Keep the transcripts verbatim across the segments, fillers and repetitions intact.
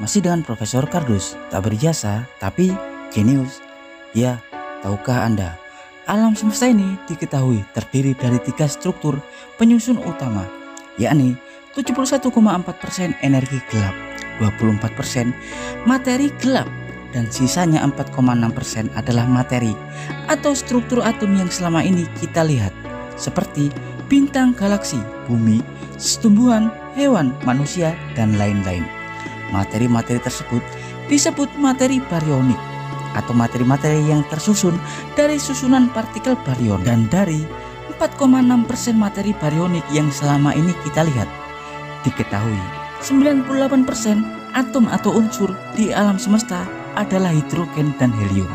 Masih dengan Profesor Kardus, tak berjasa tapi jenius. Ya, tahukah Anda, alam semesta ini diketahui terdiri dari tiga struktur penyusun utama, yakni tujuh puluh satu koma empat persen energi gelap, dua puluh empat persen materi gelap, dan sisanya empat koma enam persen adalah materi atau struktur atom yang selama ini kita lihat, seperti bintang, galaksi, bumi, tumbuhan, hewan, manusia, dan lain-lain. Materi-materi tersebut disebut materi barionik atau materi-materi yang tersusun dari susunan partikel barion. Dan dari empat koma enam persen materi barionik yang selama ini kita lihat, diketahui sembilan puluh delapan persen atom atau unsur di alam semesta adalah hidrogen dan helium.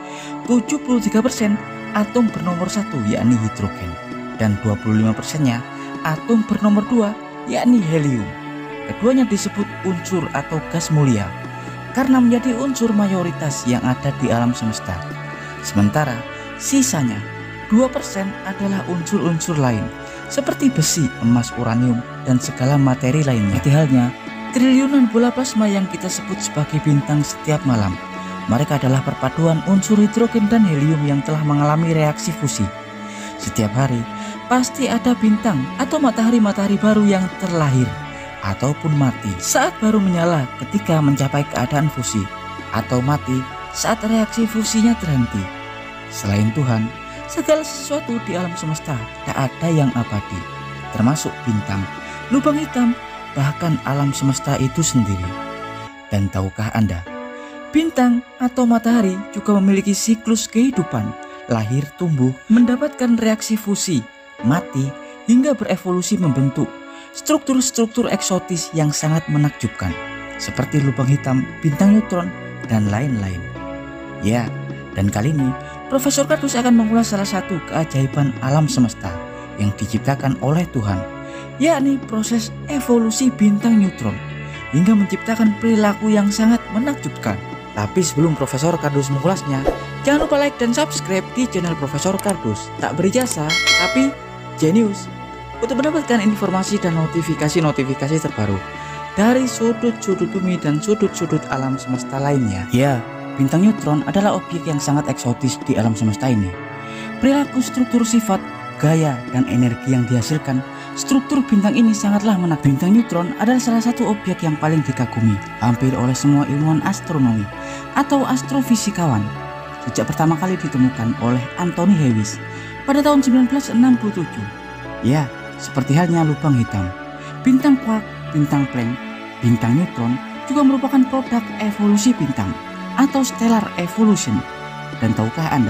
tujuh puluh tiga persen atom bernomor satu yakni hidrogen, dan dua puluh lima persennya atom bernomor dua yakni helium. Keduanya disebut unsur atau gas mulia karena menjadi unsur mayoritas yang ada di alam semesta. Sementara sisanya dua persen adalah unsur-unsur lain seperti besi, emas, uranium, dan segala materi lainnya. Seperti halnya triliunan bola plasma yang kita sebut sebagai bintang setiap malam. Mereka adalah perpaduan unsur hidrogen dan helium yang telah mengalami reaksi fusi. Setiap hari pasti ada bintang atau matahari-matahari baru yang terlahir ataupun mati saat baru menyala ketika mencapai keadaan fusi, atau mati saat reaksi fusinya terhenti. Selain Tuhan, segala sesuatu di alam semesta tak ada yang abadi, termasuk bintang, lubang hitam, bahkan alam semesta itu sendiri. Dan tahukah Anda, bintang atau matahari juga memiliki siklus kehidupan, lahir, tumbuh, mendapatkan reaksi fusi, mati, hingga berevolusi membentuk struktur-struktur eksotis yang sangat menakjubkan, seperti lubang hitam, bintang neutron, dan lain-lain. Ya, dan kali ini Profesor Kardus akan mengulas salah satu keajaiban alam semesta yang diciptakan oleh Tuhan, yakni proses evolusi bintang neutron, hingga menciptakan perilaku yang sangat menakjubkan. Tapi sebelum Profesor Kardus mengulasnya, jangan lupa like dan subscribe di channel Profesor Kardus. Tak berjasa, tapi jenius, untuk mendapatkan informasi dan notifikasi-notifikasi terbaru dari sudut-sudut bumi dan sudut-sudut alam semesta lainnya. Ya, bintang neutron adalah objek yang sangat eksotis di alam semesta ini. Perilaku, struktur, sifat, gaya, dan energi yang dihasilkan struktur bintang ini sangatlah menarik. Bintang neutron adalah salah satu objek yang paling dikagumi hampir oleh semua ilmuwan astronomi atau astrofisikawan sejak pertama kali ditemukan oleh Anthony Hewish pada tahun sembilan belas enam puluh tujuh. Ya, seperti halnya lubang hitam, bintang quark, bintang Planck, bintang neutron juga merupakan produk evolusi bintang atau stellar evolution. Dan tahukah Anda,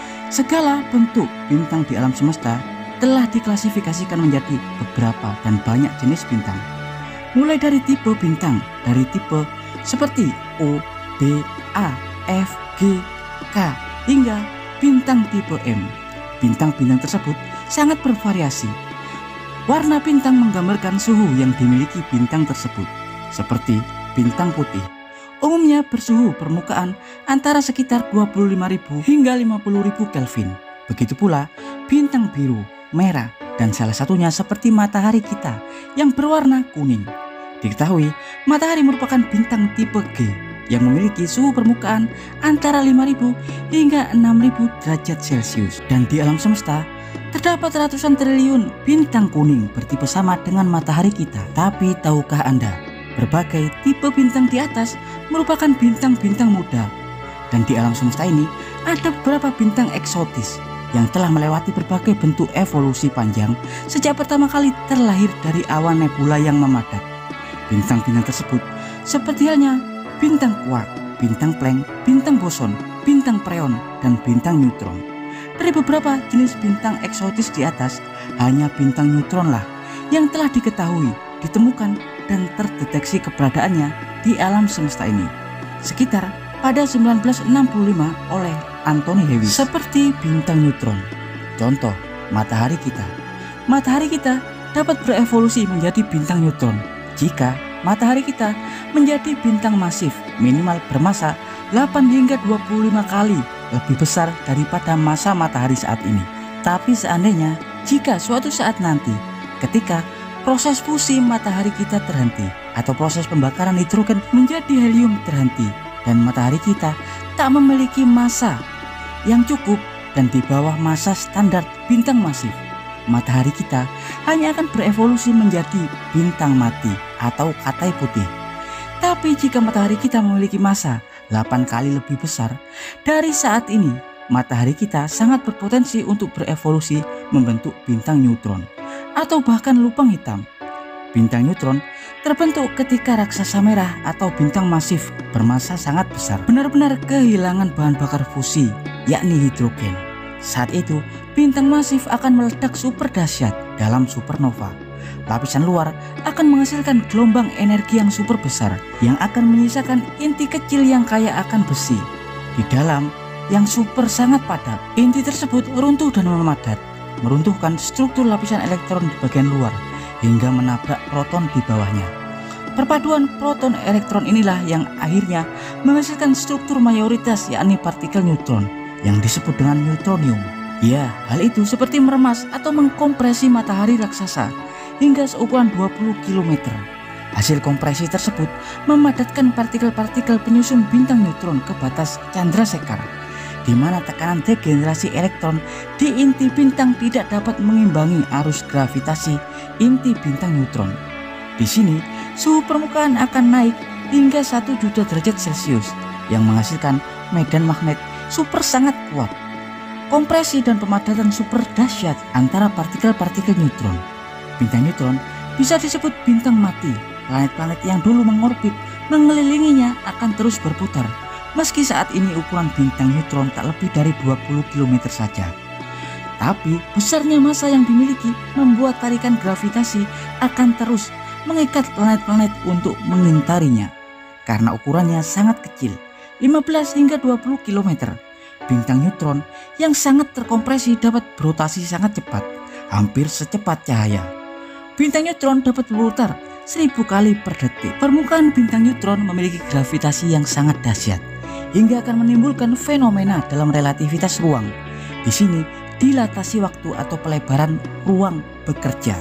segala bentuk bintang di alam semesta telah diklasifikasikan menjadi beberapa dan banyak jenis bintang, mulai dari tipe bintang dari tipe seperti O, B, A, F, G, K, hingga bintang tipe M. Bintang-bintang tersebut sangat bervariasi. Warna bintang menggambarkan suhu yang dimiliki bintang tersebut, seperti bintang putih umumnya bersuhu permukaan antara sekitar dua puluh lima ribu hingga lima puluh ribu Kelvin. Begitu pula bintang biru, merah, dan salah satunya seperti matahari kita yang berwarna kuning. Diketahui matahari merupakan bintang tipe G yang memiliki suhu permukaan antara lima ribu hingga enam ribu derajat Celcius. Dan di alam semesta terdapat ratusan triliun bintang kuning bertipe sama dengan matahari kita. Tapi tahukah Anda, berbagai tipe bintang di atas merupakan bintang-bintang muda. Dan di alam semesta ini ada beberapa bintang eksotis yang telah melewati berbagai bentuk evolusi panjang sejak pertama kali terlahir dari awan nebula yang memadat. Bintang-bintang tersebut seperti halnya bintang quark, bintang Planck, bintang boson, bintang preon, dan bintang neutron. Dari beberapa jenis bintang eksotis di atas, hanya bintang neutron lah yang telah diketahui, ditemukan, dan terdeteksi keberadaannya di alam semesta ini, sekitar pada sembilan belas enam puluh lima oleh Anthony Hewish. Seperti bintang neutron, contoh matahari kita. Matahari kita dapat berevolusi menjadi bintang neutron jika matahari kita menjadi bintang masif minimal bermasa delapan hingga dua puluh lima kali lebih besar daripada massa matahari saat ini. Tapi seandainya jika suatu saat nanti ketika proses fusi matahari kita terhenti atau proses pembakaran hidrogen menjadi helium terhenti dan matahari kita tak memiliki massa yang cukup dan di bawah massa standar bintang masif. Matahari kita hanya akan berevolusi menjadi bintang mati atau katai putih. Tapi jika matahari kita memiliki massa delapan kali lebih besar dari saat ini, matahari kita sangat berpotensi untuk berevolusi membentuk bintang neutron atau bahkan lubang hitam. Bintang neutron terbentuk ketika raksasa merah atau bintang masif bermassa sangat besar benar-benar kehilangan bahan bakar fusi, yakni hidrogen. Saat itu, bintang masif akan meledak super dahsyat dalam supernova. Lapisan luar akan menghasilkan gelombang energi yang super besar yang akan menyisakan inti kecil yang kaya akan besi. Di dalam yang super sangat padat, inti tersebut runtuh dan memadat, meruntuhkan struktur lapisan elektron di bagian luar hingga menabrak proton di bawahnya. Perpaduan proton elektron inilah yang akhirnya menghasilkan struktur mayoritas, yakni partikel neutron yang disebut dengan neutronium. Ya, hal itu seperti meremas atau mengkompresi matahari raksasa hingga seukuran dua puluh kilometer. Hasil kompresi tersebut memadatkan partikel-partikel penyusun bintang neutron ke batas Chandrasekhar, di mana tekanan degenerasi elektron di inti bintang tidak dapat mengimbangi arus gravitasi inti bintang neutron. Di sini, suhu permukaan akan naik hingga satu juta derajat Celcius yang menghasilkan medan magnet super sangat kuat. Kompresi dan pemadatan super dahsyat antara partikel-partikel neutron. Bintang neutron bisa disebut bintang mati. Planet-planet yang dulu mengorbit mengelilinginya akan terus berputar, meski saat ini ukuran bintang neutron tak lebih dari dua puluh kilometer saja. Tapi besarnya massa yang dimiliki membuat tarikan gravitasi akan terus mengikat planet-planet untuk mengintarinya. Karena ukurannya sangat kecil, lima belas hingga dua puluh kilometer, bintang neutron yang sangat terkompresi dapat berotasi sangat cepat, hampir secepat cahaya. Bintang neutron dapat berputar seribu kali per detik. Permukaan bintang neutron memiliki gravitasi yang sangat dahsyat hingga akan menimbulkan fenomena dalam relativitas ruang. Di sini dilatasi waktu atau pelebaran ruang bekerja.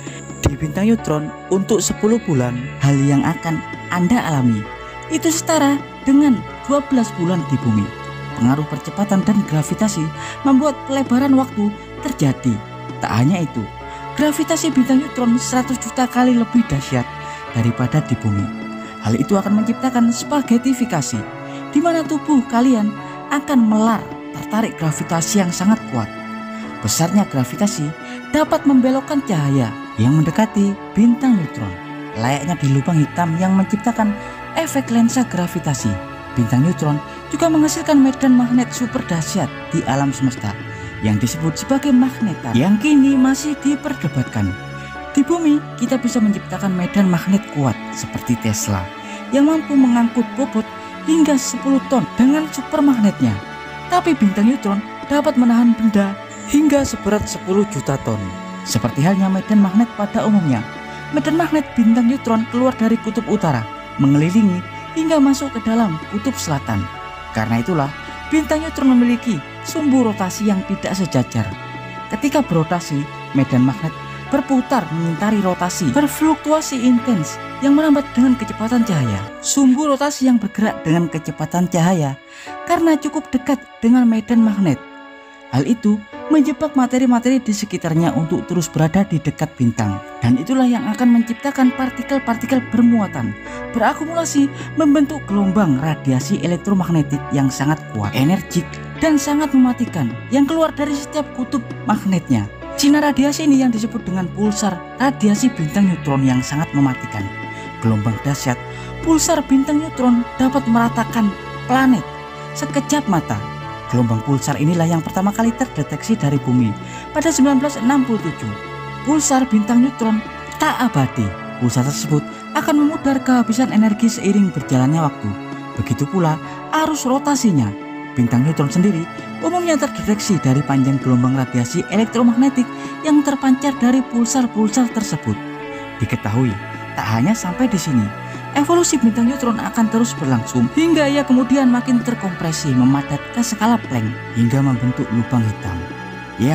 Di bintang neutron untuk sepuluh bulan, hal yang akan Anda alami itu setara dengan dua belas bulan di bumi. Pengaruh percepatan dan gravitasi membuat pelebaran waktu terjadi. Tak hanya itu, gravitasi bintang neutron seratus juta kali lebih dahsyat daripada di bumi. Hal itu akan menciptakan spaghettifikasi, di mana tubuh kalian akan melar tertarik gravitasi yang sangat kuat. Besarnya gravitasi dapat membelokkan cahaya yang mendekati bintang neutron, layaknya di lubang hitam yang menciptakan efek lensa gravitasi. Bintang neutron juga menghasilkan medan magnet super dahsyat di alam semesta yang disebut sebagai magnetar, yang kini masih diperdebatkan. Di bumi, kita bisa menciptakan medan magnet kuat seperti Tesla yang mampu mengangkut bobot hingga sepuluh ton dengan supermagnetnya. Tapi bintang neutron dapat menahan benda hingga seberat sepuluh juta ton. Seperti halnya medan magnet pada umumnya, medan magnet bintang neutron keluar dari kutub utara, mengelilingi hingga masuk ke dalam kutub selatan. Karena itulah bintang neutron memiliki sumbu rotasi yang tidak sejajar. Ketika berotasi, medan magnet berputar mengitari rotasi berfluktuasi intens yang melambat dengan kecepatan cahaya. Sumbu rotasi yang bergerak dengan kecepatan cahaya karena cukup dekat dengan medan magnet. Hal itu menjebak materi-materi di sekitarnya untuk terus berada di dekat bintang, dan itulah yang akan menciptakan partikel-partikel bermuatan berakumulasi membentuk gelombang radiasi elektromagnetik yang sangat kuat, energik, dan sangat mematikan yang keluar dari setiap kutub magnetnya. Sinar radiasi ini yang disebut dengan pulsar radiasi bintang neutron yang sangat mematikan. Gelombang dahsyat pulsar bintang neutron dapat meratakan planet sekejap mata. Gelombang pulsar inilah yang pertama kali terdeteksi dari bumi pada seribu sembilan ratus enam puluh tujuh. Pulsar bintang neutron tak abadi. Pulsar tersebut akan memudar kehabisan energi seiring berjalannya waktu. Begitu pula arus rotasinya. Bintang neutron sendiri umumnya terdeteksi dari panjang gelombang radiasi elektromagnetik yang terpancar dari pulsar-pulsar tersebut. Diketahui, tak hanya sampai di sini. Evolusi bintang neutron akan terus berlangsung hingga ia kemudian makin terkompresi memadat ke skala Planck hingga membentuk lubang hitam. Ya,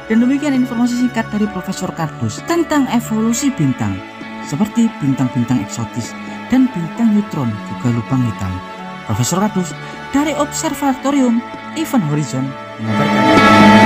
Dan demikian informasi singkat dari Profesor Kardus tentang evolusi bintang, seperti bintang-bintang eksotis dan bintang neutron juga lubang hitam. Profesor Kardus dari Observatorium Event Horizon mengabarkan.